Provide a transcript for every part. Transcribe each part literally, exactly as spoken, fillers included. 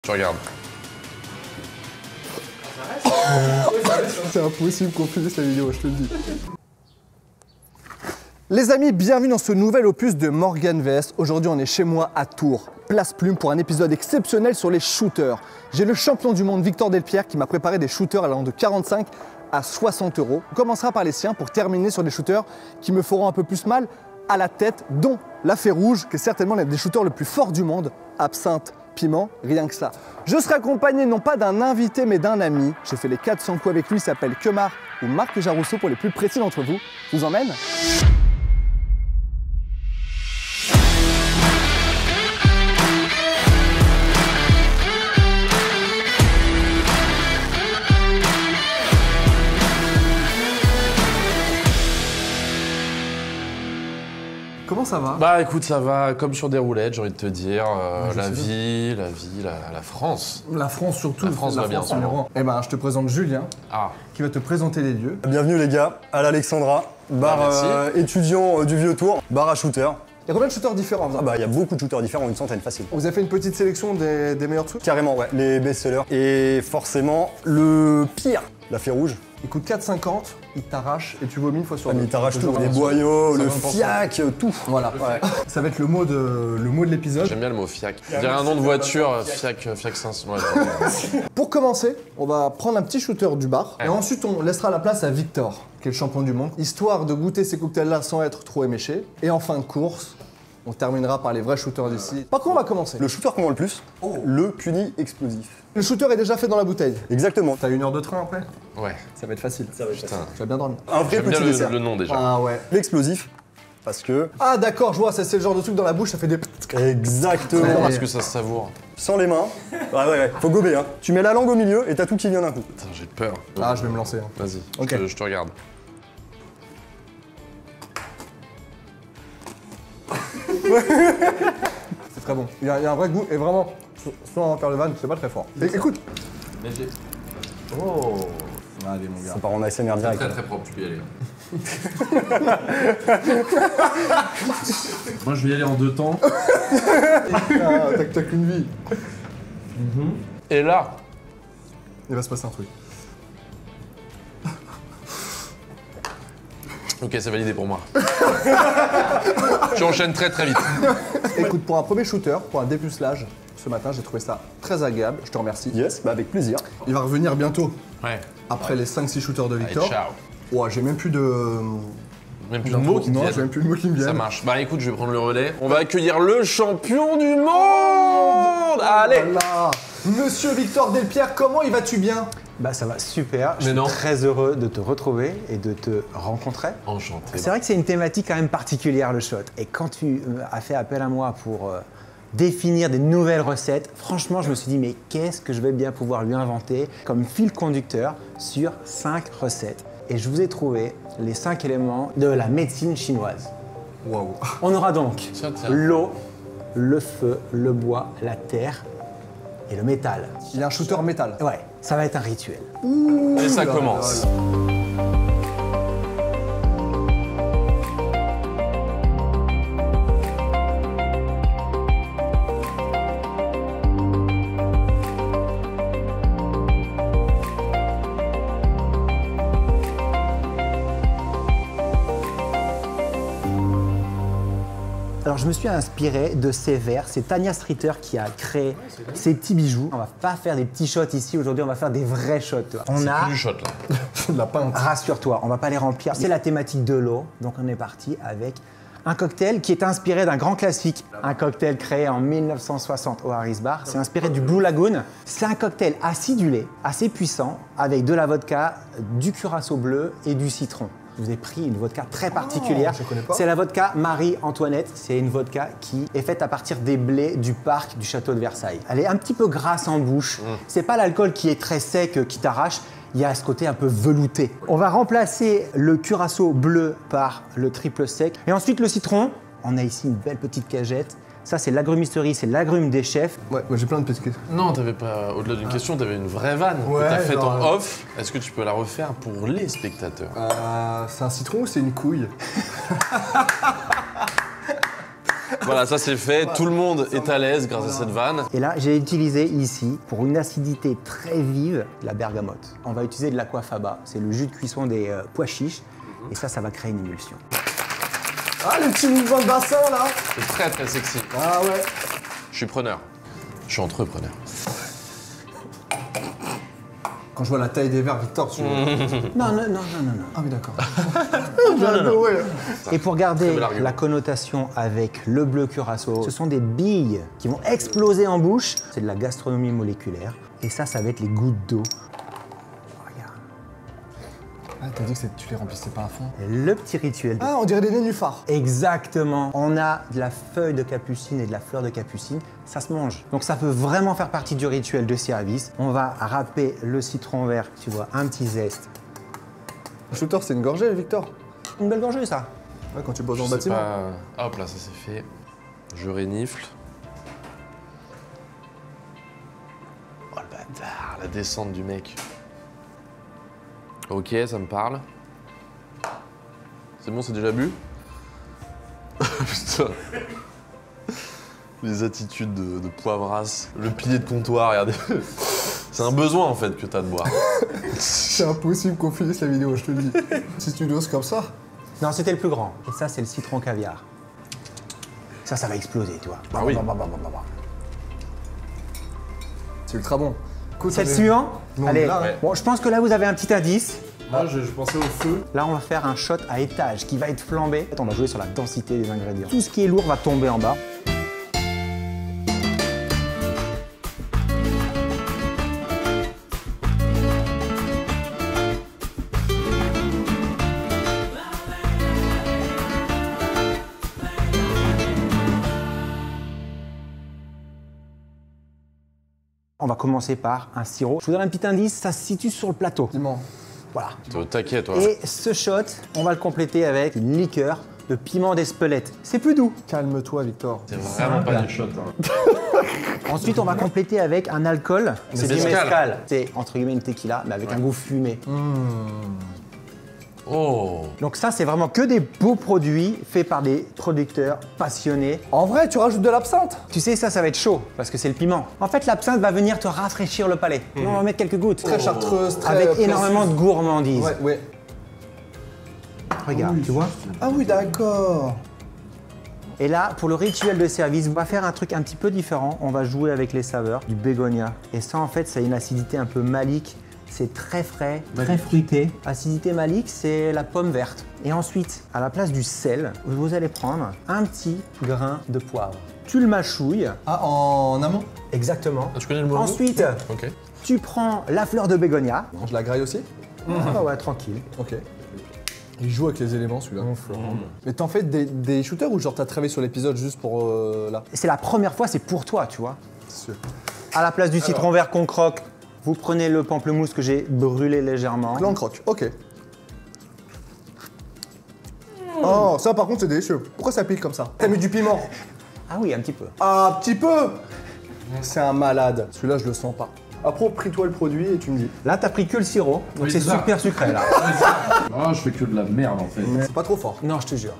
Je regarde. C'est impossible qu'on finisse la vidéo, je te le dis. Les amis, bienvenue dans ce nouvel opus de Morgan V S. Aujourd'hui, on est chez moi à Tours, Place Plume, pour un épisode exceptionnel sur les shooters. J'ai le champion du monde, Victor Delpierre, qui m'a préparé des shooters allant de quarante-cinq à soixante euros. On commencera par les siens pour terminer sur des shooters qui me feront un peu plus mal à la tête, dont la Fée Rouge, qui est certainement l'un des shooters le plus fort du monde, absinthe, piment, rien que ça. Je serai accompagné non pas d'un invité mais d'un ami. J'ai fait les quatre cents coups avec lui, il s'appelle Kemar ou Marc Jarousseau pour les plus précis d'entre vous. Je vous emmène. Comment ça va? Bah écoute, ça va comme sur des roulettes, j'ai envie de te dire. Euh, la vie, la vie, la, la France. La France surtout. La France va bien sûr. Eh ben, je te présente Julien, Ah. qui va te présenter les lieux. Bienvenue les gars, à l'Alexandra, bar Ah, merci. euh, étudiant euh, du Vieux Tour, bar à shooter. Il y a combien de shooters différents? Ah bah il y a beaucoup de shooters différents, une centaine facile. Vous avez fait une petite sélection des, des meilleurs trucs? Carrément ouais, les best-sellers. Et forcément, le pire, la Fée Rouge. Il coûte quatre cinquante, il t'arrache et tu vomis une fois sur Ah, deux. mais il t'arrache tout, les Ça boyaux, va le me penser. fiac, tout. Voilà. Ouais. Ça va être le mot de, le mot de l'épisode. J'aime bien le mot fiac. On dirait un nom de voiture, fiac, fiac cinq cents. Ouais, Pour commencer, on va prendre un petit shooter du bar et ensuite on laissera la place à Victor, qui est le champion du monde, histoire de goûter ces cocktails-là sans être trop éméché. Et en fin de course, on terminera par les vrais shooters d'ici. Par quoi on va commencer? Le shooter qu'on vend le plus, le Cuni explosif. Le shooter est déjà fait dans la bouteille. Exactement. T'as une heure de train après? ouais. Ça va être facile. Ça va être Putain. Tu vas bien dormir. Un vrai J'aime bien petit le, dessert. le nom déjà. Ah ouais. L'explosif, parce que... Ah d'accord, je vois, ça c'est le genre de truc dans la bouche, ça fait des... Exactement. Ouais. Parce que ça se savoure. Sans les mains. Ouais ouais ouais, faut gober hein. Tu mets la langue au milieu et t'as tout qui vient d'un coup. Putain, j'ai peur. Ah, je vais me lancer. hein. Vas-y, Ok. je, te, je te regarde. C'est très bon. Il y, a, il y a un vrai goût et vraiment, sans en faire le van, c'est pas très fort. Et, écoute. Léger. Oh. Allez mon gars. Ça part en A S M R direct. Très très propre, tu peux y aller. Moi je vais y aller en deux temps. Ah, t'as t'as qu'une vie. Et là, Il va se passer un truc. ok, c'est validé pour moi. Tu enchaînes très très vite. Écoute, pour un premier shooter, pour un dépucelage, ce matin, j'ai trouvé ça très agréable. Je te remercie. Yes, bah avec plaisir. Il va revenir bientôt, Ouais. après les cinq six shooters de Allez, Victor. ciao. Ouais, j'ai même plus de... Même plus de d'intro. mots qui te Non, viennent. j'ai même plus de mots qui me viennent. Ça marche. Bah écoute, je vais prendre le relais. On va accueillir le champion du monde. Allez. Voilà. Monsieur Victor Delpierre, comment y vas-tu bien? Bah ça va super, je Mais suis non. très heureux de te retrouver et de te rencontrer. Enchanté. C'est vrai que c'est une thématique quand même particulière le shot. Et quand tu euh, as fait appel à moi pour euh, définir des nouvelles recettes, franchement je me suis dit mais qu'est-ce que je vais bien pouvoir lui inventer comme fil conducteur sur cinq recettes. Et je vous ai trouvé les cinq éléments de la médecine chinoise. Waouh. On aura donc Tiens, tiens. l'eau, le feu, le bois, la terre et le métal. Il y a un shooter métal. Ouais, ça va être un rituel. Et ça là commence. là. Alors je me suis inspiré de ces verres, c'est Tanya Streeter qui a créé ces petits bijoux. On va pas faire des petits shots ici aujourd'hui, on va faire des vrais shots. toi. On C'est a, plus du shot là. C'est de la pinte. rassure-toi, on va pas les remplir. C'est la thématique de l'eau, donc on est parti avec un cocktail qui est inspiré d'un grand classique. Un cocktail créé en mille neuf cent soixante au Harris Bar. C'est inspiré du Blue Lagoon. C'est un cocktail acidulé, assez puissant, avec de la vodka, du curaçao bleu et du citron. Je vous ai pris une vodka très particulière. je connais pas. C'est la vodka Marie-Antoinette. C'est une vodka qui est faite à partir des blés du parc du château de Versailles. Elle est un petit peu grasse en bouche. C'est pas l'alcool qui est très sec, euh, qui t'arrache. Il y a ce côté un peu velouté. On va remplacer le curaçao bleu par le triple sec. Et ensuite le citron. On a ici une belle petite cagette. Ça, c'est l'agrumisterie, c'est l'agrume des chefs. Ouais, moi j'ai plein de petites questions. Non, t'avais pas. Au-delà d'une question, t'avais une vraie vanne Ouais, que t'as faite genre, en euh, off. Est-ce que tu peux la refaire pour les spectateurs? Euh, c'est un citron ou c'est une couille? Voilà, ça c'est fait. Tout le monde est à l'aise grâce à cette vanne. Et là, j'ai utilisé ici, pour une acidité très vive, la bergamote. On va utiliser de l'aquafaba, c'est le jus de cuisson des euh, pois chiches. Et ça, ça va créer une émulsion. Ah, les petits mouvements de bassin, là. C'est très très sexy. Ah ouais. Je suis preneur. Je suis entrepreneur. Quand je vois la taille des verres, Victor, tu... Non, non, non, non, non, non. Ah oui, d'accord. non, non. Ouais. Et pour garder Très bel argument. la connotation avec le bleu curaçao, ce sont des billes qui vont exploser en bouche. C'est de la gastronomie moléculaire. Et ça, ça va être les gouttes d'eau. Regarde. Ah, t'as dit que c'est- tu les remplissais pas à fond. Le petit rituel. Ah, on dirait des nénuphars. Exactement. On a de la feuille de capucine et de la fleur de capucine. Ça se mange. Donc ça peut vraiment faire partie du rituel de service. On va râper le citron vert, tu vois, un petit zeste. Le shooter, c'est une gorgée, Victor. Une belle gorgée, ça. Ouais, quand tu bosses dans Je le sais bâtiment. pas. Hop là, ça c'est fait. Je rénifle. Oh le bâtard, la descente du mec. Ok, ça me parle. C'est bon, c'est déjà bu. Putain. Les attitudes de, de poivrasse. Le pilier de comptoir, regardez. C'est un besoin en fait que t'as de boire. C'est impossible qu'on finisse la vidéo, je te le dis. Si tu doses comme ça. Non, c'était le plus grand. Et ça, c'est le citron caviar. Ça, ça va exploser, tu vois. Ah oui. C'est ultra bon. Écoute, C'est le on est- suivant. Non, Allez. là, ouais. Bon, je pense que là, vous avez un petit indice. Moi, je, je pensais au feu. Là, on va faire un shot à étage qui va être flambé. En fait, on va jouer sur la densité des ingrédients. Tout ce qui est lourd va tomber en bas. On va commencer par un sirop. Je vous donne un petit indice, ça se situe sur le plateau. Dis-moi. Voilà. T'es au taquet, toi. Et ce shot, on va le compléter avec une liqueur de piment d'Espelette. C'est plus doux. Calme-toi, Victor. C'est vraiment pas du shot. Hein. Ensuite, on va compléter avec un alcool. C'est du mezcal. mezcal. C'est entre guillemets une tequila, mais avec un goût fumé. Oh. Donc ça, c'est vraiment que des beaux produits faits par des producteurs passionnés. En vrai, tu rajoutes de l'absinthe. Tu sais, ça, ça va être chaud, parce que c'est le piment. En fait, l'absinthe va venir te rafraîchir le palais. Nous, on va mettre quelques gouttes. Très chartreuse, très. Avec euh, énormément de gourmandise. Ouais, ouais. Regarde, tu vois. Ah oui, d'accord. Et là, pour le rituel de service, on va faire un truc un petit peu différent. On va jouer avec les saveurs du bégonia. Et ça, en fait, ça a une acidité un peu malique. C'est très frais, très fruité. Acidité malique, c'est la pomme verte. Et ensuite, à la place du sel, vous allez prendre un petit grain de poivre. Tu le mâchouilles. Ah, en amont. Exactement. Ah, tu connais le mot Ensuite, Ok. tu prends la fleur de bégonia. Je la graille aussi. Ah ouais, tranquille. Ok. Il joue avec les éléments, celui-là. Mais t'en fais des, des shooters ou genre t'as travaillé sur l'épisode juste pour euh, là? C'est la première fois, c'est pour toi, tu vois. C'est sûr. À la place du citron vert qu'on croque, vous prenez le pamplemousse que j'ai brûlé légèrement. Là, on croque. Ok. Oh, ça par contre, c'est délicieux. Pourquoi ça pique comme ça? T'as mis du piment? Ah oui, un petit peu. Ah, petit peu. C'est un malade. Celui-là, je le sens pas. Approprie-toi le produit et tu me dis. Là, t'as pris que le sirop, donc Oui, c'est c'est ça. super sucré là. Ah, je fais que de la merde en fait. C'est pas trop fort. Non, je te jure.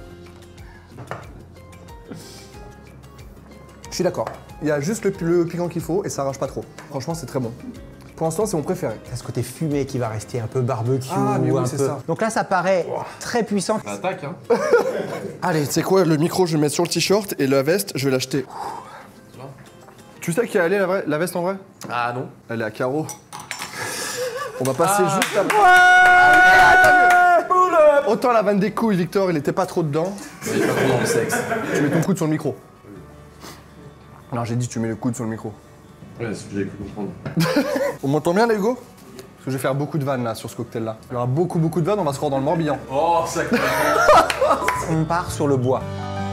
Je suis d'accord. Il y a juste le, le piquant qu'il faut et ça arrache pas trop. Franchement, c'est très bon. Pour l'instant, c'est mon préféré. T'as ce côté fumé qui va rester un peu barbecue. Ah, mais oui, un c'est peu. ça. Donc là, ça paraît très puissant. Ça attaque, hein. Allez, tu sais quoi, le micro, je vais le mettre sur le t-shirt et la veste, je vais l'acheter. Tu sais qui est allée la, vraie- la veste en vrai? Ah non. Elle est à carreaux. On va passer juste après. Autant la vanne des couilles, Victor, il était pas trop dedans. Il est pas trop dans le sexe. Tu mets ton coude sur le micro. Alors j'ai dit tu mets le coude sur le micro. Ouais, c'est ce que j'ai cru comprendre. On m'entend bien là, Hugo? Parce que je vais faire beaucoup de vannes là sur ce cocktail là. Il y aura beaucoup beaucoup de vannes, on va se croire dans le Morbihan. Oh, ça On part sur le bois.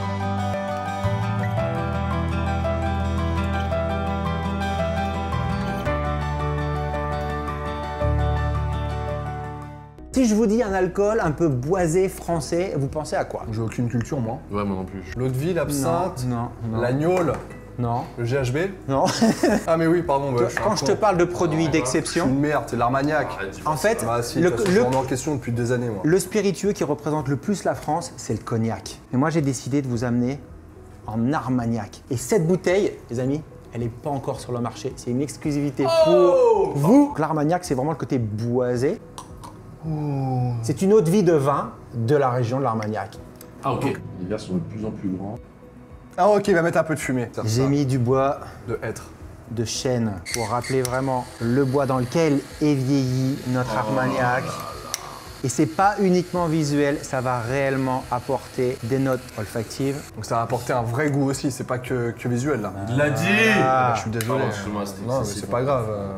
Si je vous dis un alcool un peu boisé français, vous pensez à quoi? J'ai aucune culture moi. Ouais, moi non plus. L'eau de vie, l'absinthe, Non, non, l'agnole, non, le G H B. non. Ah mais oui, pardon. bah, je suis un Quand je te con. parle de produits Je suis d'exception, une merde, c'est l'Armagnac. en fait, Bah si, le, parce que je le- suis remets en question depuis des années moi. le spiritueux qui représente le plus la France, c'est le cognac. Et moi, j'ai décidé de vous amener en Armagnac. Et cette bouteille, les amis, elle n'est pas encore sur le marché. C'est une exclusivité pour vous. L'Armagnac, c'est vraiment le côté boisé. C'est une eau de vie de vin de la région de l'Armagnac. Ah ok. Les verres sont de plus en plus grands. Ah ok, il va mettre un peu de fumée. J'ai mis du bois De hêtre. de chêne pour rappeler vraiment le bois dans lequel est vieilli notre Armagnac. Et c'est pas uniquement visuel, ça va réellement apporter des notes olfactives. Donc ça va apporter un vrai goût aussi, c'est pas que, que visuel là. Il l'a dit. Ah, je suis désolé. Pardon, excuse-moi, c'était Non, mais excessif, c'est pas hein. grave. euh.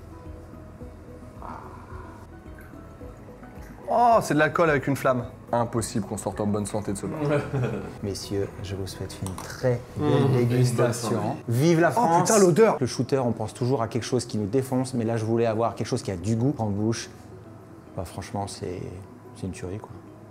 Oh, c'est de l'alcool avec une flamme. Impossible qu'on sorte en bonne santé de ce bar. Messieurs, je vous souhaite une très belle dégustation. Vive la Oh France! putain, l'odeur! Le shooter, on pense toujours à quelque chose qui nous défonce, mais là, je voulais avoir quelque chose qui a du goût en bouche. Bah, franchement, c'est c'est une tuerie, quoi.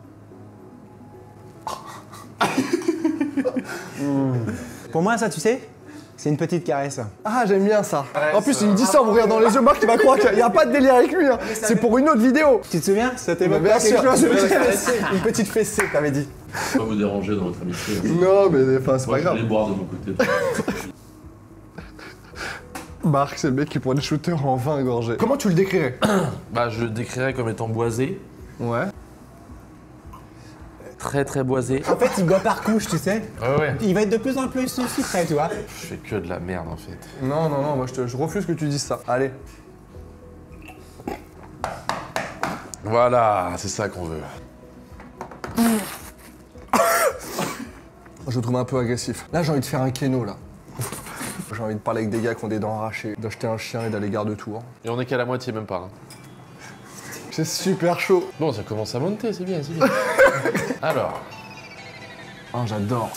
Mm. Pour moi, ça, tu sais, c'est une petite caresse. Ah, j'aime bien ça. En plus, il me dit ça en me regardant dans les yeux. Marc, il va croire qu'il n'y a pas de délire avec lui. Hein. C'est pour une autre vidéo. Tu te souviens? Ça Mais t'évoque bien pas quelque sûr, chose? une petite fessée, une petite fessée, t'avais dit. Je vais pas vous déranger dans votre amitié. Non, mais enfin, c'est Moi, pas je grave. vais boire de mon côté. Marc, c'est le mec qui prend des shooters en vin gorgé. Comment tu le décrirais? Bah, je le décrirais comme étant boisé. Ouais. Très très boisé. En fait, il boit par couche, tu sais. Ouais, ouais. Il va être de plus en plus sucré, tu vois. Je fais que de la merde en fait. Non, non, non, moi je, te, je refuse que tu dises ça. Allez. Voilà, c'est ça qu'on veut. Je le trouve un peu agressif. Là, j'ai envie de faire un kéno, là. J'ai envie de parler avec des gars qui ont des dents arrachées, d'acheter un chien et d'aller gare de Tours. Et on est qu'à la moitié même pas. Hein. C'est super chaud. Bon, ça commence à monter, c'est bien, c'est bien. Alors, Oh, j'adore.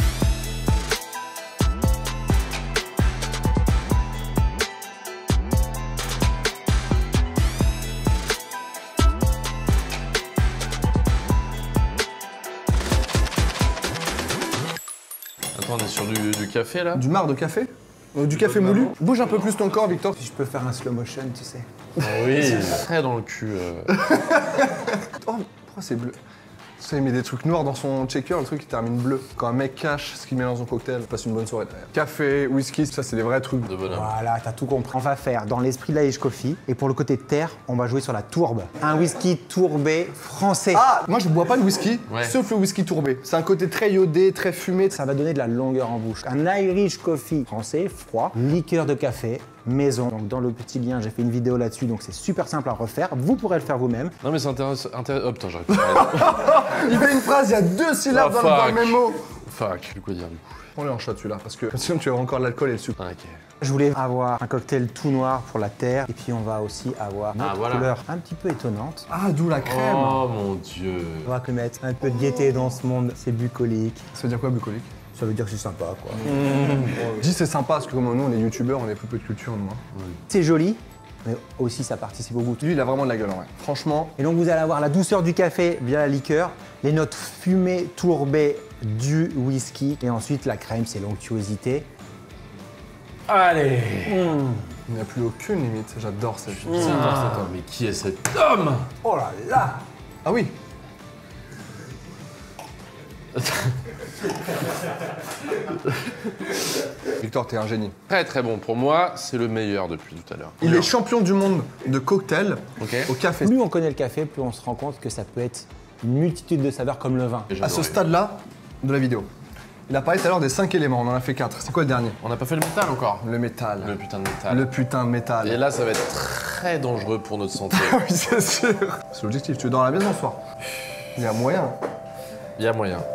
attends, on est sur du, du café là. Du marc de café? Euh, Du café moulu? Bouge un peu plus ton corps, Victor. Si je peux faire un slow motion, tu sais. Oui, très dans le cul. euh. Oh, pourquoi c'est bleu? Ça, il met des trucs noirs dans son shaker, le truc il termine bleu. Quand un mec cache ce qu'il met dans son cocktail, il passe une bonne soirée derrière. Café, whisky, ça c'est des vrais trucs. De bonhomme. Voilà, t'as tout compris. On va faire dans l'esprit de l'Irish Coffee. Et pour le côté terre, on va jouer sur la tourbe. Un whisky tourbé français. Ah, moi je bois pas de whisky, Ouais. sauf le whisky tourbé. C'est un côté très iodé, très fumé. Ça va donner de la longueur en bouche. Un Irish Coffee français, froid, liqueur de café, maison. Donc dans le petit lien, j'ai fait une vidéo là-dessus, donc c'est super simple à refaire. Vous pourrez le faire vous-même. Non mais c'est intéressant. Intér... Oh putain, j'arrive pas. Il fait une phrase, il y a deux syllabes Oh, dans, le- dans le fuck. même mot. Fuck, du quoi dire du coup. Prends-le en shot celui-là, parce que sinon tu as encore de l'alcool et le sucre. Ah, ok. Je voulais avoir un cocktail tout noir pour la terre. Et puis on va aussi avoir une Ah, autre voilà. couleur un petit peu étonnante. Ah, d'où la crème. Oh mon dieu. On va mettre un peu de gaieté dans ce monde. C'est bucolique. Ça veut dire quoi, bucolique? Ça veut dire que c'est sympa, quoi. Dis c'est sympa, parce que comme nous on est youtubeurs, on est plus peu de culture, nous. hein. C'est joli, mais aussi ça participe au goût. Lui il a vraiment de la gueule en vrai. Franchement, Et donc vous allez avoir la douceur du café via la liqueur, les notes fumées, tourbées du whisky, et ensuite la crème, c'est l'onctuosité. Allez. il n'y a plus aucune limite. J'adore cette fille. Ah, mais qui est cet homme? Oh là là! Ah oui. Victor, t'es un génie. Très très bon. Pour moi, c'est le meilleur depuis tout à l'heure. Il est champion du monde de cocktail Ok. au café. Plus on connaît le café, plus on se rend compte que ça peut être une multitude de saveurs comme le vin. Et À j'adorais. ce stade-là de la vidéo, il a parlé tout à l'heure des cinq éléments, on en a fait quatre. C'est quoi le dernier? On n'a pas fait le métal encore. Le métal. Le putain de métal. Le putain de métal. Et là, ça va être très dangereux pour notre santé. Oui, c'est sûr. C'est l'objectif, tu es dans la maison ce soir. Il y a moyen. Il y a moyen.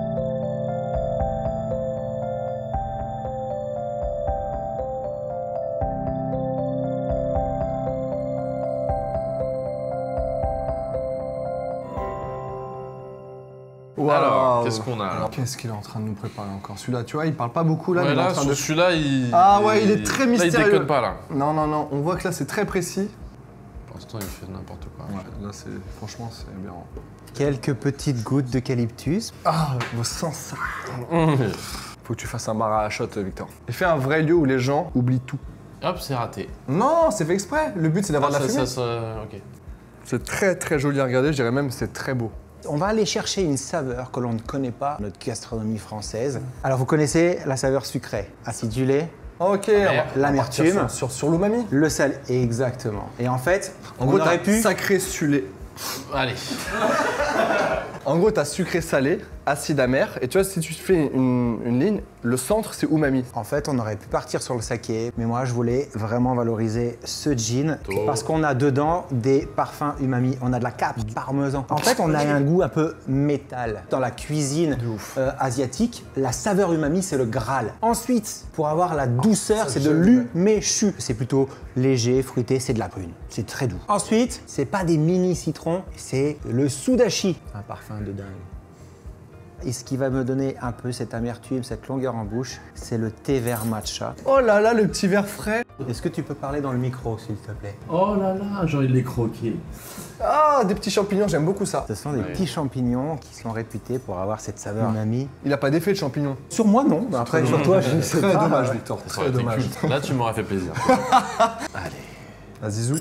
Alors, qu'est-ce qu'on a là? Alors, qu'est-ce qu'il est en train de nous préparer encore? Celui-là, tu vois, il parle pas beaucoup là, mais Ouais, il est en là, train sur de... celui-là, il. Ah ouais, il est très Là, mystérieux. il déconne pas là. Non, non, non, on voit que là c'est très précis. Pour l'instant, il fait n'importe quoi. en fait. Là, c'est... Franchement, c'est aberrant. Quelques petites gouttes d'eucalyptus. Ah, vos sens ça. Faut que tu fasses un bar à la shot, Victor. Et fais un vrai lieu où les gens oublient tout. Hop, c'est raté. Non, c'est fait exprès. Le but, c'est d'avoir Ah, de la ça, fumée. ça, ça- ok. C'est très, très joli à regarder. Je dirais même c'est très beau. On va aller chercher une saveur que l'on ne connaît pas dans notre gastronomie française. Alors vous connaissez la saveur sucrée, acidulée, Ok, l'amertume, sur, sur, sur l'umami. le sel, exactement. Et en fait, En on gros, aurait t'as pu... sacré sulé. Allez. En gros, t'as sucré salé, acide amer. Et tu vois, si tu fais une, une ligne, le centre, c'est umami. En fait, on aurait pu partir sur le saké, mais moi, je voulais vraiment valoriser ce gin Oh. parce qu'on a dedans des parfums umami. On a de la cape, du parmesan. En fait, on a un goût un peu métal. Dans la cuisine euh, asiatique, la saveur umami, c'est le Graal. Ensuite, pour avoir la douceur, c'est de l'umeshu. C'est plutôt léger, fruité, c'est de la prune. C'est très doux. Ensuite, c'est pas des mini citrons, c'est le sudashi. Un parfum de dingue. Et ce qui va me donner un peu cette amertume, cette longueur en bouche, c'est le thé vert matcha. Oh là là, le petit verre frais. Est-ce que tu peux parler dans le micro, s'il te plaît? Oh là là, j'ai envie de les croquer. Ah, des petits champignons, j'aime beaucoup ça. Ce sont des petits champignons qui sont réputés pour avoir cette saveur umami. Il a pas d'effet de champignon. Sur moi, non. Mais après, sur toi, je ne sais Très pas. dommage, Victor. Ça aurait Très été dommage. culte. Là, tu m'aurais fait plaisir. Allez. Vas-y, zou.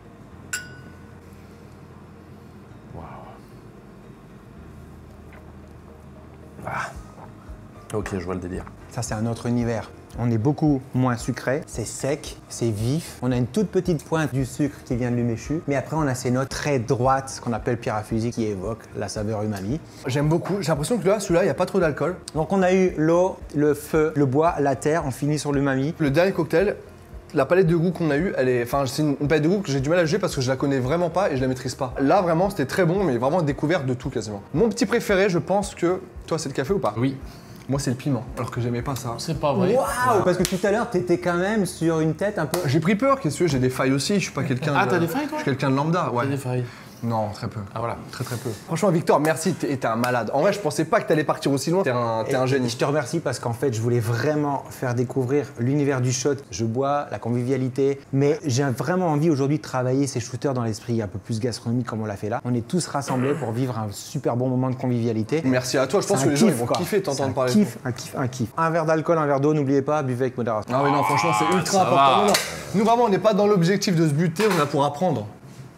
Ok, je vois le délire. Ça, c'est un autre univers. On est beaucoup moins sucré, c'est sec, c'est vif. On a une toute petite pointe du sucre qui vient de l'umeshu, mais après on a ces notes très droites, ce qu'on appelle pierre à fusil, qui évoquent la saveur umami. J'aime beaucoup. J'ai l'impression que là, celui-là, il n'y a pas trop d'alcool. Donc on a eu l'eau, le feu, le bois, la terre, on finit sur l'umami. Le dernier cocktail, la palette de goût qu'on a eue, elle est. Enfin, c'est une, une palette de goût que j'ai du mal à juger parce que je la connais vraiment pas et je la maîtrise pas. Là, vraiment, c'était très bon, mais vraiment découverte de tout quasiment. Mon petit préféré, je pense que. Toi, c'est le café ou pas? Oui. Moi, c'est le piment, alors que j'aimais pas ça. C'est pas vrai. Waouh! Parce que tout à l'heure, t'étais quand même sur une tête un peu. J'ai pris peur, qu'est-ce que j'ai des failles aussi, je suis pas quelqu'un. Ah, de- t'as des failles, toi? Je suis quelqu'un de lambda, ouais. T'as des failles. Non, très peu. Ah voilà. Très très peu. Franchement, Victor, merci, t'es t'es un malade. En vrai, je pensais pas que t'allais partir aussi loin. T'es un, t'es un Et génie. Je te remercie parce qu'en fait, je voulais vraiment faire découvrir l'univers du shot. Je bois, la convivialité, mais j'ai vraiment envie aujourd'hui de travailler ces shooters dans l'esprit un peu plus gastronomique comme on l'a fait là. On est tous rassemblés pour vivre un super bon moment de convivialité. Merci à toi, je pense C'est que un les gens ils kiff, vont quoi. kiffer de C'est t'entendre un parler. kiff, un kiff, un kiff. Un verre d'alcool, un verre d'eau, n'oubliez pas, buvez avec modération. Ah oui, non, franchement, c'est ultra ça important. va. Non, non. Nous, vraiment, on n'est pas dans l'objectif de se buter, on est là pour apprendre.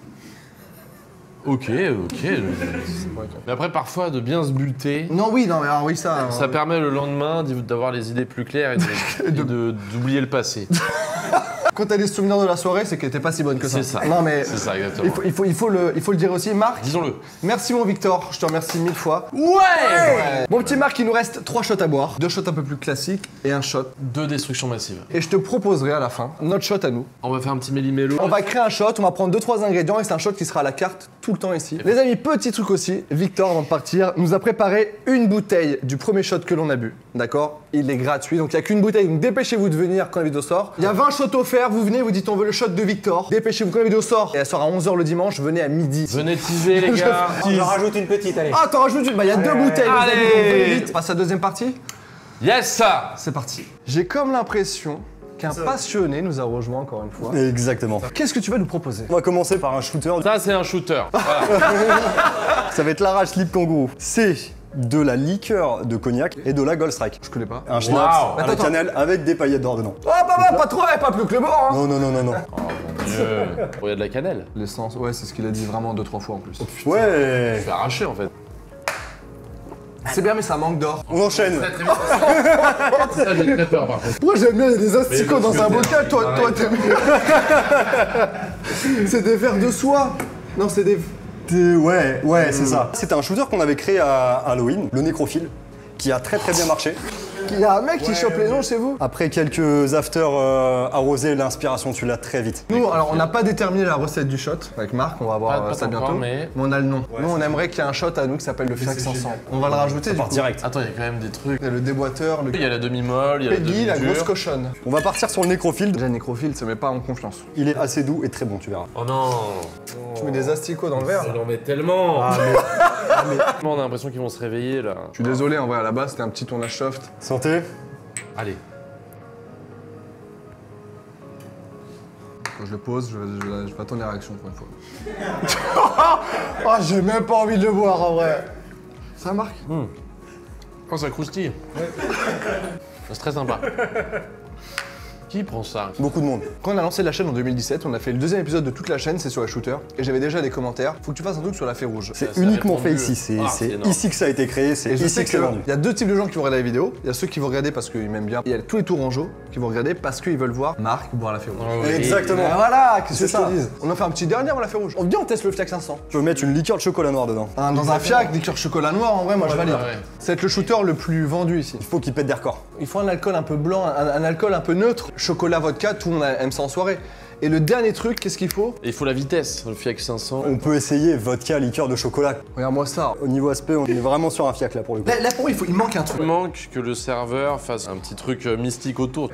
Ok, ok. Mais après, parfois, de bien se buter, Non, oui, non, mais alors, oui, ça. ça euh, permet le lendemain d'y- d'avoir les idées plus claires et de- et de- d'oublier le passé. Quand t'as des souvenirs de la soirée, c'est qu'elle était pas si bonne que ça. C'est ça. Non, mais. C'est ça, exactement. Il faut, il, faut, il, faut le, il faut le dire aussi, Marc. Disons-le. Merci, mon Victor, je te remercie mille fois. Ouais, Bon petit Marc, il nous reste trois shots à boire. Deux shots un peu plus classiques et un shot. Deux destructions massives. Et je te proposerai à la fin notre shot à nous. On va faire un petit méli-mélo. On va créer un shot, on va prendre deux trois ingrédients et c'est un shot qui sera à la carte tout le temps ici. Les amis, petit truc aussi, Victor avant de partir nous a préparé une bouteille du premier shot que l'on a bu. D'accord? Il est gratuit, donc il n'y a qu'une bouteille, donc dépêchez-vous de venir quand la vidéo sort. Il y a vingt shots offerts, vous venez, vous dites on veut le shot de Victor. Dépêchez-vous quand la vidéo sort. Et elle sort à onze heures le dimanche, venez à midi. Venez teaser, les gars. Je rajoute une petite, allez. Ah, t'en rajoutes une? Bah il y a deux bouteilles, les Allez. amis, donc venez vite. On passe à la deuxième partie? Yes, ça. C'est parti. J'ai comme l'impression qu'un passionné nous a rejoint encore une fois. Exactement. Qu'est-ce que tu vas nous proposer? On va commencer par un shooter. Ça, c'est un shooter. Voilà. Ça va être l'Arrache Slip Kangourou. C'est de la liqueur de cognac et de la Gold Strike. Je connais pas. Un schnapps Wow. à la Attends, cannelle avec des paillettes d'or dedans. Oh, pas mal, pas trop, eh, pas plus que le bord, hein. Non, non, non, non, non. Dieu. Oh, il y a de la cannelle. L'essence, ouais, c'est ce qu'il a dit vraiment deux, trois fois en plus. Ouais. Je vais arracher, en fait. C'est bien, mais ça manque d'or. On enchaîne. Ça, j'ai très peur, par contre. Moi j'aime bien, il y a des asticots Mais dans parce un que bocal, t'es- toi, toi t'aimes. C'est des verres de soie. Non, c'est des. Des- Ouais, ouais, c'est ça. C'était un shooter qu'on avait créé à Halloween, le nécrophile, qui a très très bien marché. Il y a un mec qui chope les noms chez vous. Après quelques afters euh, arrosés, l'inspiration tu l'as très vite. Nous, alors on n'a pas déterminé la recette du shot avec Marc, on va voir Pas- pas euh, ça encore, bientôt. mais- on a le nom. nous, on aimerait qu'il y ait un shot à nous qui s'appelle le Fiac cinq cents. On va le rajouter du Part coup. direct. Attends, il y a quand même des trucs. Il y a le déboîteur, le Il y a la demi-molle, il y a la Peggy, la demi-dure. grosse cochonne. On va partir sur le nécrophile. Déjà, nécrophile, ça met pas en confiance. Il est assez doux et très bon, tu verras. Oh non. Tu mets des asticots dans le verre. Il en met tellement. Ah, mais... On a l'impression qu'ils vont se réveiller, là. Je suis désolé, en vrai, à la base, c'était un petit tournage soft. Santé. Allez. Quand je le pose, je, je, je vais attendre les réactions pour une fois. Oh, j'ai même pas envie de le boire en vrai. Ça marque? Oh, ça croustille. C'est très sympa. Qui prend ça? Beaucoup de monde. Quand on a lancé la chaîne en deux mille dix-sept, on a fait le deuxième épisode de toute la chaîne, c'est sur les shooters. Et j'avais déjà des commentaires. Faut que tu fasses un truc sur la fée rouge. C'est ça uniquement répandu. fait ici. C'est Ah, c'est c'est énorme. ici que ça a été créé. C'est Et je ici sais que c'est vendu. qu'il y a deux types de gens qui vont regarder la vidéo. Il y a ceux qui vont regarder parce qu'ils m'aiment bien. Il y a tous les tourangeaux qui vont regarder parce qu'ils veulent voir Marc boire la fée rouge. Ah ouais. Exactement. Et voilà, qu'est-ce que C'est je ça. te dis? On en fait un petit dernier avant la fée rouge. On dit on teste le Fiac cinq cents. Tu peux mettre une liqueur de chocolat noir dedans. Hein, dans un Fiac, liqueur chocolat noir, en vrai, moi je valide. Ah ouais. C'est être le shooter le plus vendu ici. Il faut qu'il pète des records. Il faut un alcool un peu blanc, un, un alcool un peu neutre. Chocolat, vodka, tout le monde aime ça en soirée. Et le dernier truc, qu'est-ce qu'il faut? Et il faut la vitesse, le Fiac cinq cents. On peut essayer vodka, liqueur de chocolat. Regarde-moi ça. Au niveau aspect, on est vraiment sur un fiac là pour le coup. Là, là, pour moi, il, faut, il manque un truc. Il manque que le serveur fasse un petit truc euh, mystique autour.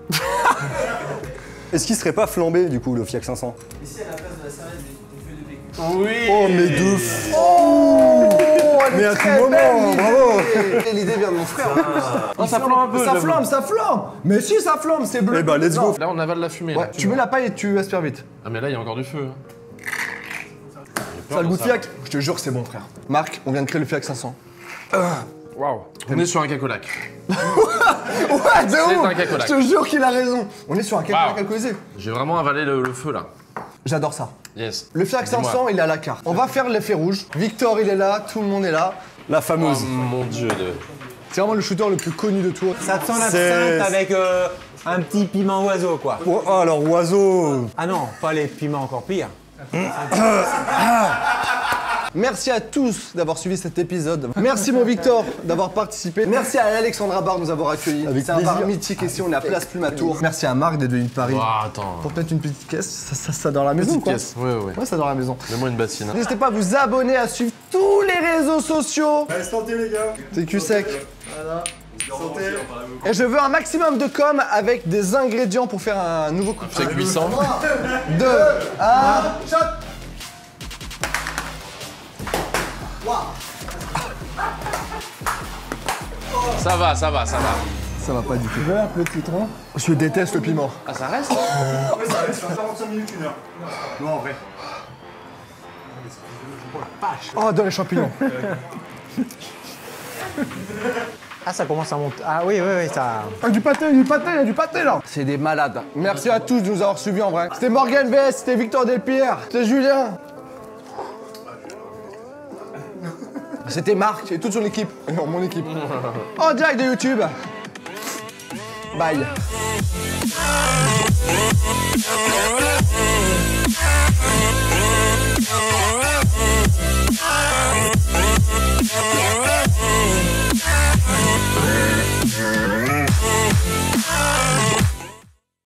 Est-ce qu'il serait pas flambé du coup le Fiac cinq cents? Ici, à la place de la serviette, des, des feuilles de bacon. Oui. Oh mais de fou. Oh, Mais à tout moment, bravo. Et l'idée vient de mon frère. Non, ça flambe un peu. Ça j'avoue. flambe, ça flambe. Mais si, ça flambe, c'est bleu. Eh bah let's go. Là, on avale la fumée. Ouais, là. tu mets la paille et tu aspires vite. Ah, mais là, il y a encore du feu. hein. J'ai peur Ça a le de goût de Fiac. Je te jure, c'est bon, frère. Marc, on vient de créer le Fiac cinq cents. Waouh. On est sur un cacolac. Ouais, de C'est ouf. un cacolac. Je te jure qu'il a raison. On est sur un cacolac Wow. alcoolisé. J'ai vraiment avalé le, le feu là. J'adore ça. Yes. Le Fiac cinq Dis-moi. cents, il est à la carte. On va faire l'effet rouge. Victor, il est là, tout le monde est là. La Oh fameuse. mon dieu de. C'est vraiment le shooter le plus connu de Tours. Ça te sent C'est- l'absinthe avec euh, un petit piment oiseau, quoi. Oh, oh, alors oiseau. Ah non, pas les piments encore pires. Merci à tous d'avoir suivi cet épisode. Merci mon Victor d'avoir participé. Merci à Alexandra Barre de nous avoir accueillis. Avec C'est un bar plaisir. mythique ici, on est à Place Plume à Tours. Merci à Marc d'être venu de Paris. Oh, attends. Pour peut-être une petite caisse, ça, ça, ça dans la maison Petite quoi. caisse. Ouais, ouais. Ouais, ça dans la maison. Mets-moi une bassine. hein. N'hésitez pas à vous abonner, à suivre tous les réseaux sociaux. Santé les gars. C'est cul sec. Et je veux un maximum de com avec des ingrédients pour faire un nouveau coup de C'est cuissant. deux, un, shot. Ça va, ça va, ça va. Ça va pas du tout. Un peu de citron. Je déteste le piment. Ah, ça reste? Oh, dans les champignons. Ah, ça commence à monter. Ah oui, oui, oui, ça. Ah, du pâté, du pâté, il y a du pâté là. C'est des malades. Merci à tous de nous avoir suivis en vrai. C'était Morgan V S, c'était Victor Delpierre, c'était Julien. C'était Marc et toute son équipe. Non, mon équipe. En direct de YouTube. Bye. Thank you.